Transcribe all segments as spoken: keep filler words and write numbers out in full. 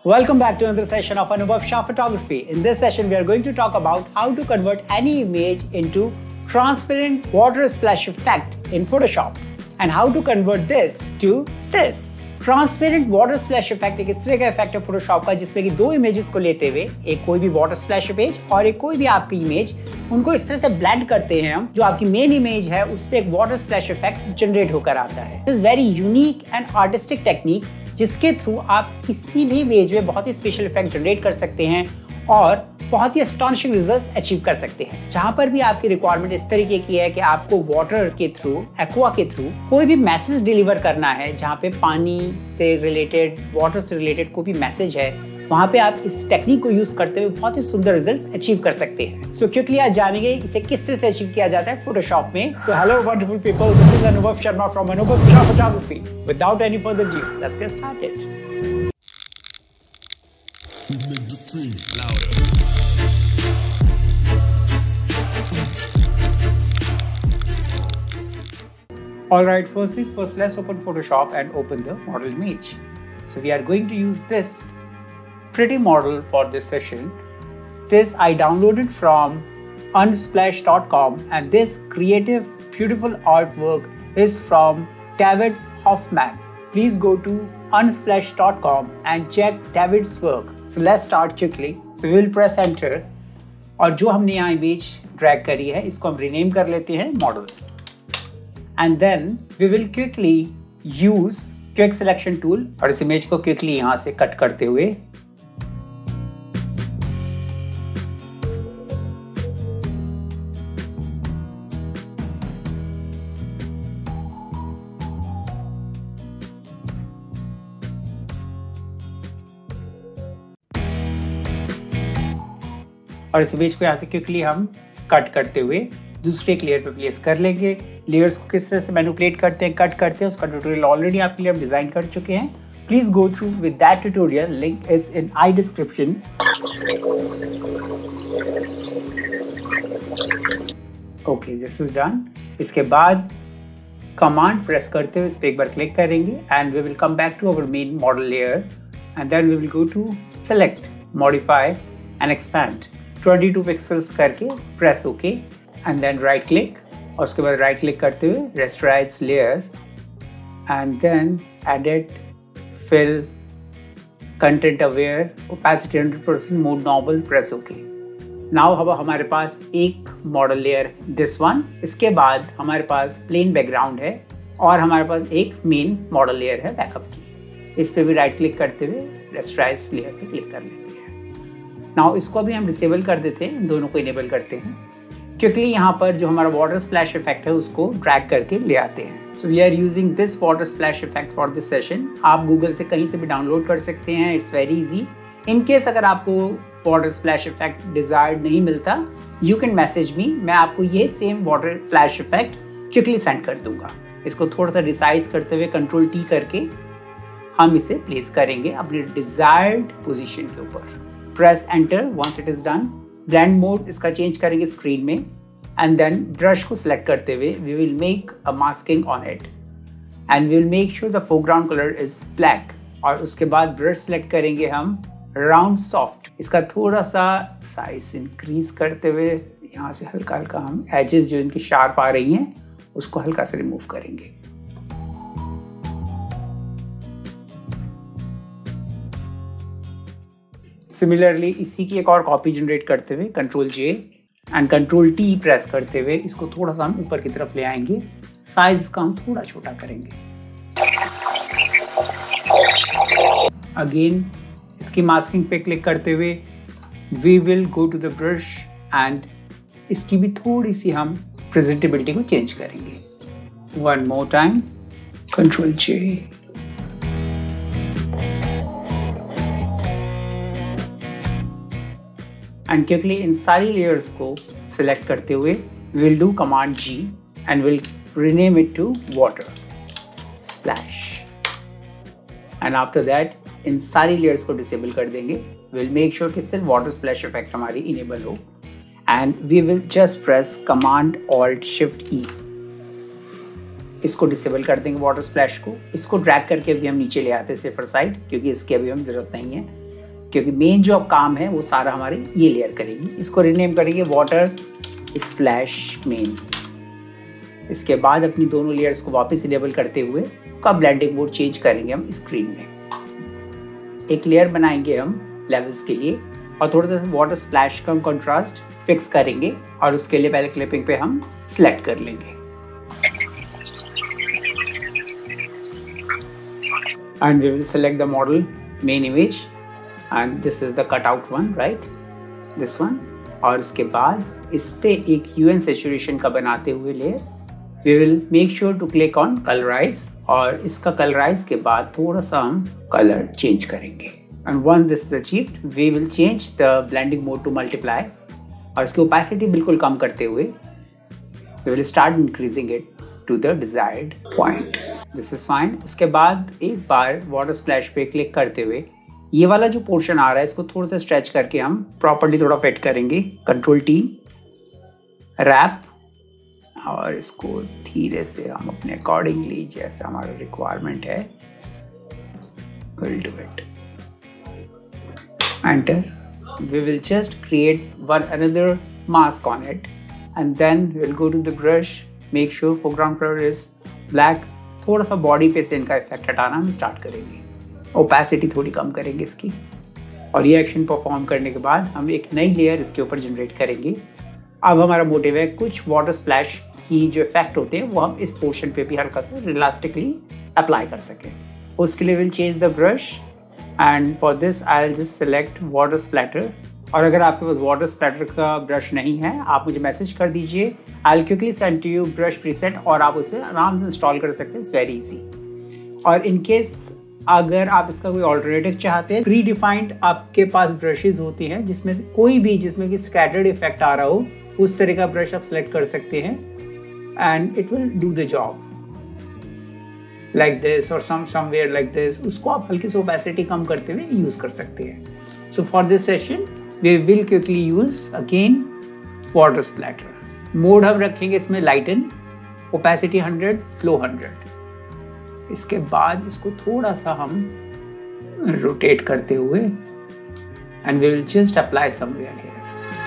Welcome back to another session of Anubhav Shah Photography. In this session, we are going to talk about how to convert any image into transparent water splash effect in Photoshop and how to convert this to this. Transparent water splash effect एक इस तरह का effect है Photoshop का जिसमें कि दो images को लेते हुए एक कोई भी वाटर स्प्लैश इमेज और एक कोई भी आपकी इमेज उनको इस तरह से ब्लेंड करते हैं हम जो आपकी मेन इमेज है उस पर एक वाटर स्प्लैश इफेक्ट जनरेट होकर आता है। This is very unique and artistic technique जिसके थ्रू आप किसी भी इमेज में बहुत ही स्पेशल इफेक्ट जनरेट कर सकते हैं और बहुत ही अस्टॉनिशिंग रिजल्ट्स अचीव कर सकते हैं। जहां पर भी आपकी रिक्वायरमेंट इस तरीके की है कि आपको वाटर के थ्रू, एक्वा के थ्रू कोई भी मैसेज डिलीवर करना है, जहां पे पानी से रिलेटेड, वाटर से रिलेटेड कोई भी मैसेज है, वहां पे आप इस टेक्निक को यूज करते हुए बहुत ही सुंदर रिजल्ट्स अचीव कर सकते हैं। सो क्विकली आज जानेंगे इसे किस तरह से अचीव किया जाता है फोटोशॉप में। So hello wonderful people, this is Anubhav Sharma from Anubhav Shah photography. Without any further due, let's get started. Make the strings louder. Alright, first thing first, let's open Photoshop and open the model image. So we are going to use this pretty model for this session. This I downloaded from unsplash dot com and this creative, beautiful artwork is from David Hoffman. Please go to unsplash dot com and check David's work. So let's start quickly. So we will press enter और जो हमने यहाँ image drag करी है इसको हम rename कर लेते हैं model and then we will quickly use quick selection tool और इस इमेज को quickly यहाँ से कट करते हुए और इस इमेज को यहाँ से क्विकली हम कट करते हुए दूसरे एक लेयर पे प्लेस कर लेंगे। लेयर्स को किस तरह से मैनिपुलेट करते हैं, कट करते हैं, उसका ट्यूटोरियल ऑलरेडी आपके लिए हम डिजाइन कर चुके हैं। Please go through with that tutorial, link is in I description. Okay, this is done. इसके बाद कमांड प्रेस करते हुए इस पर एक बार क्लिक करेंगे and we will come back to our main model layer and then we will go to select, modify and expand बाईस पिक्सल्स करके press okay and then right click और उसके बाद राइट क्लिक करते हुए rasterize layer and then edit, fill, content aware, opacity hundred percent, mode normal, press okay. Now अब हमारे पास एक मॉडल लेयर दिस वन, इसके बाद हमारे पास प्लेन बैकग्राउंड है और हमारे पास एक मेन मॉडल लेयर है बैकअप की। इस पर भी राइट क्लिक करते हुए रेस्टराइज लेयर पे क्लिक कर लेंगे। नाउ इसको भी हम डिसेबल कर देते हैं, इन दोनों को इनेबल करते हैं क्योंकि यहाँ पर जो हमारा वाटर स्प्लैश इफेक्ट है उसको ड्रैग करके ले आते हैं। So we are using this water splash effect for this session. आप गूगल से कहीं से भी डाउनलोड कर सकते हैं, it's very easy. In case अगर आपको वाटर स्प्लैश इफेक्ट डिजायर्ड नहीं मिलता, यू कैन मैसेज मी, मैं आपको ये same water splash effect quickly send कर दूंगा। इसको थोड़ा सा रिसाइज करते हुए कंट्रोल टी करके हम इसे प्लेस करेंगे अपने डिजायर्ड पोजिशन के ऊपर। Press enter once it is done. Blend mode इसका चेंज करेंगे स्क्रीन में एंड देन ब्रश को सिलेक्ट करते हुए we will make a masking on it and we will make sure the foreground colour is black और उसके बाद brush select करेंगे हम राउंड सॉफ्ट। इसका थोड़ा सा साइज इंक्रीज करते हुए यहाँ से हल्का हल्का हम एजेस जो इनकी शार्प आ रही हैं उसको हल्का से रिमूव करेंगे। सिमिलरली इसी की एक और कॉपी जनरेट करते हुए control J and control T press करते हुए इसको थोड़ा सा हम ऊपर की तरफ ले आएंगे, साइज का हम थोड़ा छोटा करेंगे। अगेन इसकी मास्किंग पे क्लिक करते हुए we will go to the brush and इसकी भी थोड़ी सी हम प्रेजेंटेबिलिटी को चेंज करेंगे। One more time, control J and quickly इन सारी लेयर्स को सिलेक्ट करते हुए will do command G and will rename it to water splash and after that इन सारी लेयर्स को डिसेबल कर देंगे। विल मेक श्योर कि सिर्फ वाटर स्प्लैश इफेक्ट हमारी इनेबल हो and we will just press command alt shift E. इसको डिसेबल कर देंगे वाटर स्प्लैश को। इसको ड्रैग करके अभी हम नीचे ले आते हैं सेफर साइड क्योंकि इसकी अभी हम जरूरत नहीं है। क्योंकि मेन जो अब काम है वो सारा हमारे ये लेयर करेगी। इसको रीनेम करेंगे वाटर स्प्लैश मेन। इसके बाद अपनी दोनों लेयर्स को वापस इनेबल करते हुए का ब्लेंडिंग मोड चेंज करेंगे हम स्क्रीन में। एक लेयर बनाएंगे हम लेवल्स के लिए और थोड़ा सा वाटर स्प्लैश का हम कंट्रास्ट फिक्स करेंगे और उसके लिए पहले क्लिपिंग पे हम सिलेक्ट कर लेंगे and we will select the model main image and this is the cutout one, right, this one। और इसके बाद इस पे एक ह्यू सैचुरेशन का बनाते हुए layer we will make sure to click on colorize और इसका colorize के बाद थोड़ा सा हम color change करेंगे and once this is achieved we will change the blending mode to multiply और इसकी opacity बिल्कुल कम करते हुए we will start increasing it to the desired point। This is fine। उसके बाद एक बार वाटर स्प्लैश पे क्लिक करते हुए ये वाला जो पोर्शन आ रहा है इसको थोड़ा सा स्ट्रेच करके हम प्रॉपर्ली थोड़ा फिट करेंगे। कंट्रोल टी रैप और इसको धीरे से हम अपने अकॉर्डिंगली जैसा हमारा रिक्वायरमेंट है we'll do it। Enter। We will just create one another mask on it and then we'll go to the brush, make sure foreground color is black। थोड़ा सा बॉडी पे से इनका इफेक्ट हटाना हम स्टार्ट करेंगे। ओपेसिटी थोड़ी कम करेंगे इसकी और ये एक्शन परफॉर्म करने के बाद हम एक नई लेयर इसके ऊपर जनरेट करेंगे। अब हमारा मोटिव है कुछ वाटर स्प्लैश की जो इफेक्ट होते हैं वो हम इस पोर्शन पे भी हल्का सा इलास्टिकली अप्लाई कर सकें। उसके लिए will change the brush and for this I will just select water splatter. और अगर आपके पास वाटर स्प्लैटर का ब्रश नहीं है आप मुझे मैसेज कर दीजिए, I will quickly send to you brush preset और आप उसे आराम से इंस्टॉल कर सकते हैं। It's very easy. और इन केस अगर आप इसका कोई ऑल्टरनेटिव चाहते हैं, प्री डिफाइंड आपके पास ब्रशेज होते हैं जिसमें कोई भी जिसमें कि स्कैटर्ड इफेक्ट आ रहा हो उस तरह का ब्रश आप सेलेक्ट कर सकते हैं and it will do the job like this और सम समवेयर लाइक दिस। उसको आप हल्की सी ओपेसिटी कम करते हुए यूज कर सकते हैं। So for this session we will quickly use again water splatter। Mode हम रखेंगे इसमें lighten, opacity hundred, flow hundred. इसके बाद इसको थोड़ा सा हम रोटेट करते हुए and we will just apply somewhere here।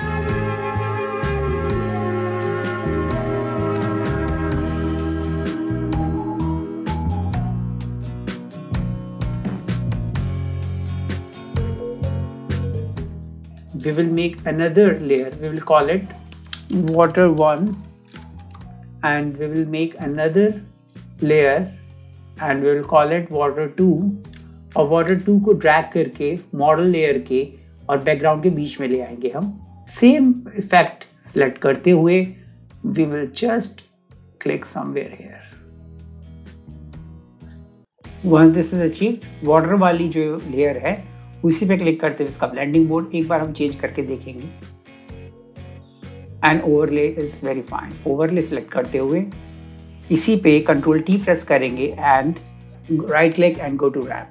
We will make another layer, we will call it water one and we will make another layer and we will call it water two और water two को drag करके model layer के और background के बीच में ले आएंगे हम। सेम इफेक्ट सेलेक्ट करते हुए we will just click somewhere here। Once this is achieved, water वाली जो लेयर है उसी पे क्लिक करते हुए इसका ब्लेंडिंग मोड एक बार हम चेंज करके देखेंगे and overlay is very fine. Overlay select करते हुए इसी पे कंट्रोल टी प्रेस करेंगे and right click and go to wrap.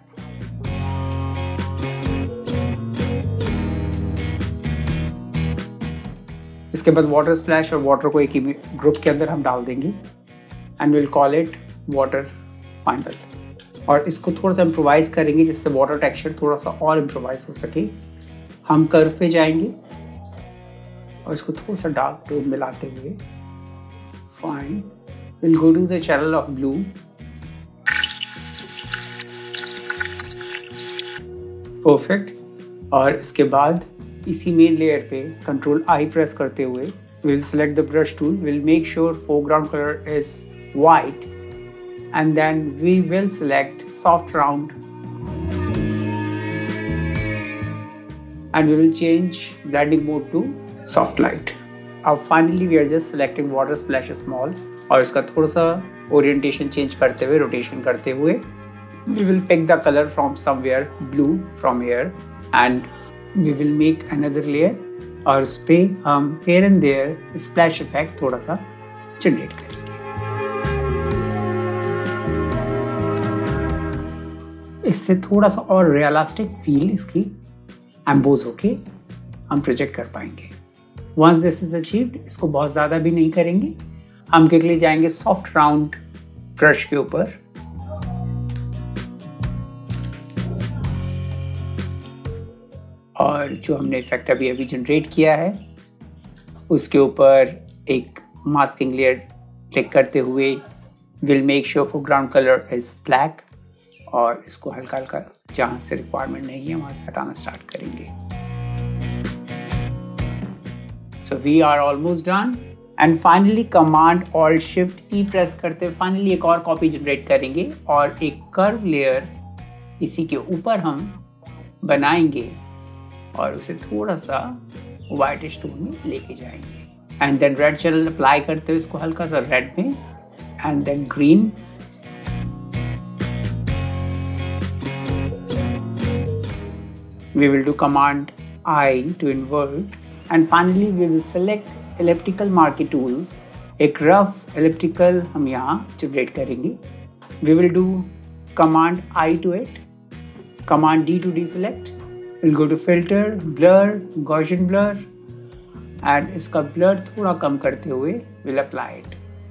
इसके बाद वाटर स्प्लैश और वाटर को एक ही ग्रुप के अंदर हम डाल देंगे and will call it water final. और इसको थोड़ा सा इम्प्रोवाइज करेंगे जिससे वाटर टेक्सचर थोड़ा सा और इम्प्रोवाइज हो सके। हम कर्व पे जाएंगे और इसको थोड़ा सा डार्क टोन मिलाते हुए fine will go to the channel of blue perfect. और इसके बाद इसी मेन लेयर पे कंट्रोल आई प्रेस करते हुए will select the brush tool, will make sure foreground colour is white and then we will select soft round and we will change blending mode to soft light। अब finally we are just selecting water splash small और इसका थोड़ा सा orientation change करते हुए rotation करते हुए we will pick the color from somewhere blue from here and we will make another layer और उस पे हम here and there splash effect थोड़ा सा generate करेंगे। इससे थोड़ा सा और रियलिस्टिक फील इसकी एम्बोज होके हम प्रोजेक्ट कर पाएंगे। वंस दिस इज अचीव्ड इसको बहुत ज़्यादा भी नहीं करेंगे, हम क्विकली जाएंगे सॉफ्ट राउंड ब्रश के ऊपर और जो हमने इफेक्ट अभी अभी जनरेट किया है उसके ऊपर एक मास्किंग लेयर क्लिक करते हुए will make sure foreground colour is black और इसको हल्का हल्का जहाँ से रिक्वायरमेंट नहीं है वहाँ से हटाना स्टार्ट करेंगे। So we are almost done and finally command alt shift E press करते हुए फाइनली एक और कॉपी जनरेट करेंगे और एक कर्व लेयर इसी के ऊपर हम बनाएंगे और उसे थोड़ा सा वाइटिश टोन में लेके जाएंगे and then red channel apply करते हुए इसको हल्का सा रेड में and then green we will do command I to invert and finally we will select elliptical marquee tool, एक rough elliptical हम यहाँ generate करेंगे। we will do command I to it, command D to deselect, we'll go to filter, blur, Gaussian blur and इसका blur थोड़ा कम करते हुए we'll apply it।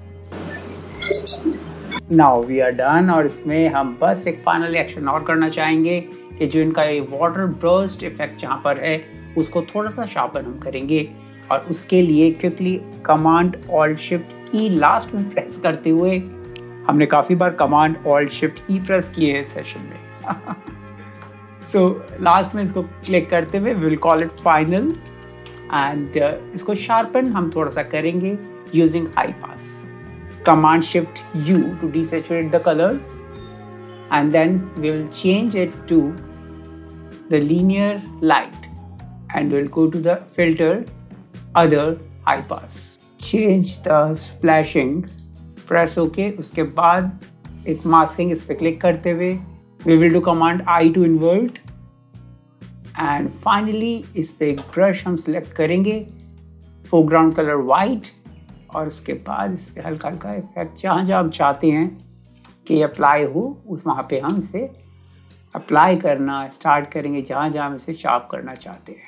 now we are done और इसमें हम बस एक फाइनल एक्शन और करना चाहेंगे कि जो इनका ये वाटर बर्स्ट इफेक्ट जहाँ पर है उसको थोड़ा सा शार्पन हम करेंगे और उसके लिए quickly command alt shift E last में प्रेस करते हुए हमने काफ़ी बार command alt shift E press किए हैं सेशन में सो लास्ट में इसको क्लिक करते हुए will call it final and इसको शार्पन हम थोड़ा सा करेंगे using high pass. Command shift U to desaturate the colours and then we will change it to the linear light and we'll go to the filter other high pass, change the splashing, press OK। उसके बाद एक masking इस पे click करते हुए we will do command I to invert and finally इस पे एक brush हम select करेंगे foreground color white और उसके बाद इस पे हल्का हल्का इफेक्ट जहाँ जहाँ हम चाहते हैं कि अप्लाई हो उस वहाँ पे हम इसे अप्लाई करना स्टार्ट करेंगे जहाँ जहाँ हम इसे शार्प करना चाहते हैं।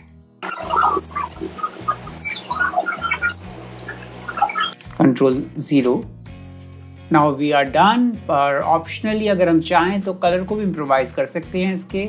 Control zero. Now we are done. पर ऑप्शनली अगर हम चाहें तो कलर को भी इम्प्रोवाइज कर सकते हैं इसके।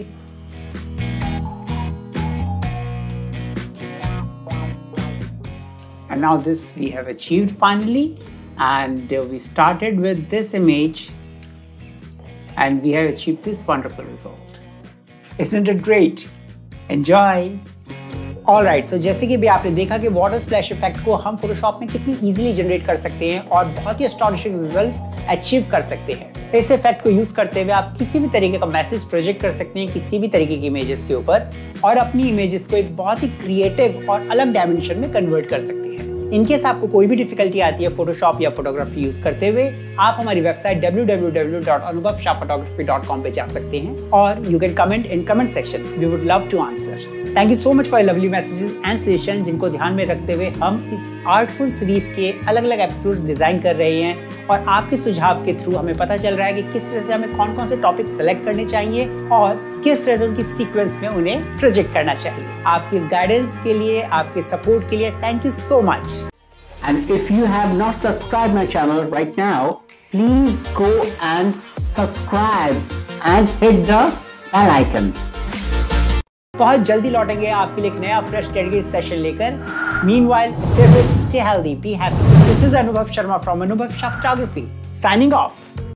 And now this we have achieved finally and uh, we started with this image and we have achieved this wonderful result. Isn't it great? Enjoy! Alright, so जैसे कि भी आपने देखा कि वाटर स्प्लैश इफेक्ट को हम फोटोशॉप में कितनी इजीली जनरेट कर सकते हैं और बहुत ही अस्टॉनिशिंग रिजल्ट्स अचीव कर सकते हैं। इस इफेक्ट को यूज करते हुए आप किसी भी तरीके का मैसेज प्रोजेक्ट कर सकते हैं किसी भी तरीके की इमेजेस के ऊपर और अपनी इमेजेस को एक बहुत ही क्रिएटिव और अलग डायमेंशन में कन्वर्ट कर सकते हैं। इनकेस आपको कोई भी डिफिकल्टी आती है फोटोशॉप या फोटोग्राफी यूज करते हुए आप हमारी website W W W dot Anubhav Shah photography dot com पे जा सकते हैं और you can comment in comment section, we would love to answer. Thank you so much for lovely messages and suggestion जिनको ध्यान में रखते हुए हम इस आर्टफुल सीरीज के अलग अलग एपिसोड डिजाइन कर रहे हैं और आपके सुझाव के थ्रू हमें पता चल रहा है कि किस तरह से हमें कौन कौन से टॉपिक सेलेक्ट करने चाहिए और किस तरह से उनकी सीक्वेंस में उन्हें प्रोजेक्ट करना चाहिए। आपकी इस गाइडेंस के लिए, आपके सपोर्ट के लिए thank you so much. And if you have not subscribed my channel right now, please go and subscribe and hit the bell icon. बहुत जल्दी लौटेंगे आपके लिए एक नया फ्रेश डेडिकेटेड सेशन लेकर। Meanwhile, stay fit, stay healthy, be happy. This is Anubhav Sharma from Anubhav Shah Photography. Signing off.